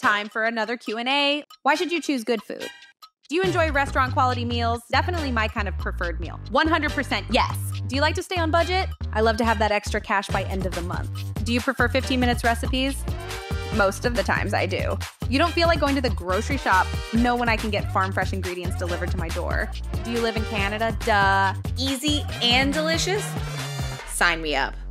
Time for another Q&A. Why should you choose Goodfood? Do you enjoy restaurant quality meals? Definitely my kind of preferred meal. 100% yes. Do you like to stay on budget? I love to have that extra cash by end of the month. Do you prefer 15 minutes recipes? Most of the times I do. You don't feel like going to the grocery shop? Know when I can get farm fresh ingredients delivered to my door. Do you live in Canada? Duh. Easy and delicious? Sign me up.